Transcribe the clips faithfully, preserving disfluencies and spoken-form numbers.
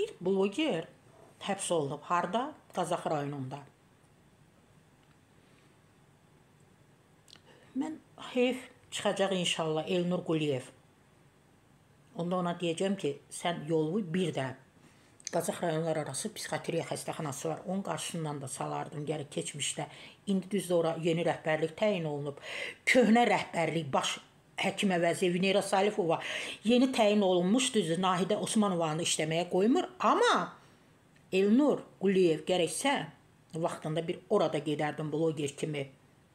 bir bloger həbs olunub. Harda? Qazax rayonunda. Mən heyf çıxacaq inşallah Elnur Quliyev. Onda ona deyəcəm ki, sən yolu bir də Qazax rayonlar arası psixiatriya xəstəxanası var. Onun qarşısından da salardım gəlir keçmişdə. İndi düzdür ora yeni rəhbərlik təyin olunub. Köhnə rəhbərlik baş həkimə vəzir Vinera Salifova yeni təyin olunmuş düzdür. Nahidə Osmanovanı işləməyə qoymur. Amma Elnur Quliyev gərəksə vaxtında bir orada gedərdim bloger kimi.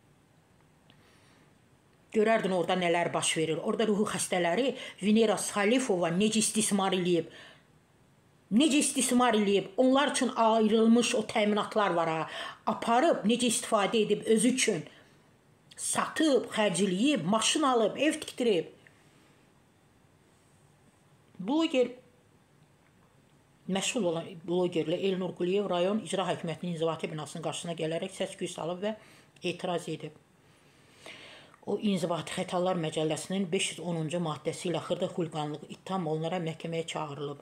Görərdin orada nələr baş verir. Orada ruhu xəstələri Vinera Salifova necə istismar eləyib. Necə istismar eləyib, onlar üçün ayrılmış o təminatlar var ha, aparıb, necə istifadə edib özü üçün, satıb, xərcləyib, maşın alıb, ev tikdirib. Bloger, məşğul olan blogerlə Elnur Quliyev rayon icra hakimiyyətinin inzibati binasının qarşısına gələrək səs-küy salıb və etiraz edib. O İnzibati Xətalar Məcəlləsinin beş yüz onuncu maddəsi ilə xırda xuliqanlıq ittiham olunaraq məhkəməyə çağırılıb.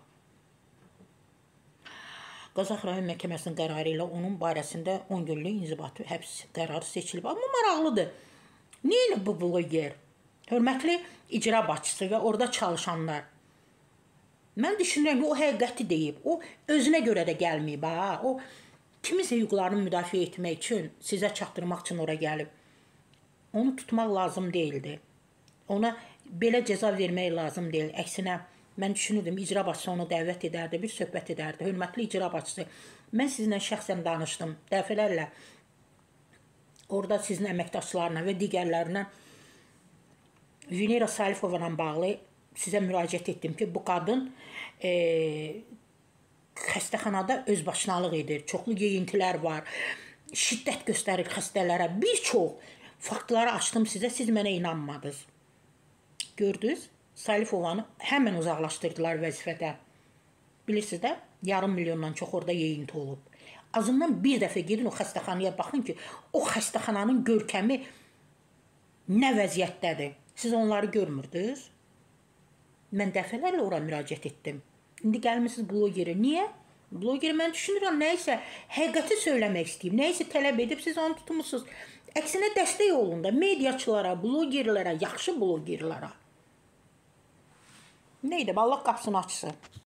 Qazax rayon məhkəməsinin qərarı ilə onun barəsində on günlük inzibati həbs qərarı seçilib. Amma maraqlıdır. Niyə bu bloger? Hörmətli icra başçısı və orada çalışanlar. Mən düşünürəm ki, o həqiqəti deyib. O özünə görə də gəlməyib. Ha? O kimisə hüquqlarını müdafiə etmək üçün, sizə çatdırmaq üçün ora gəlib. Onu tutmaq lazım deyildi. Ona belə cəza vermək lazım deyil. Əksinə, mən düşünürdüm, icra başçısı onu dəvət edərdi, bir söhbət edərdi. Hörmətli icra başçısı, mən sizinlə şəxsən danışdım, dəfələrlə. Orada sizin əməkdaşlarına və digərlərinə Vinera Salifova ilə bağlı sizə müraciət etdim ki, bu qadın e, xəstəxanada özbaşınalıq edir, çoxlu yeyintilər var, şiddət göstərir xəstələrə, bir çox faktları açdım sizə, siz mənə inanmadınız. Gördünüz? Salifovanı həmən uzaqlaşdırdılar vəzifədən. Bilirsiniz də, yarım milyondan çox orada yeyinti olub. Azından bir dəfə gedin o xəstəxanaya baxın ki, o xəstəxananın görkəmi nə vəziyyətdədir. Siz onları görmürdünüz? Mən dəfələrlə ora müraciət etdim. İndi gəlmişsiniz blogeri. Niyə? Blogeri mən düşünürəm, nəyisə həqiqəti söyləmək istəyib, nəyisə tələb edib, siz onu tutmuşsunuz. Əksinə dəstək olun da mediaçılara, blogerlərə, yaxşı blogerlərə. Neydi? Allah qapısını açsın.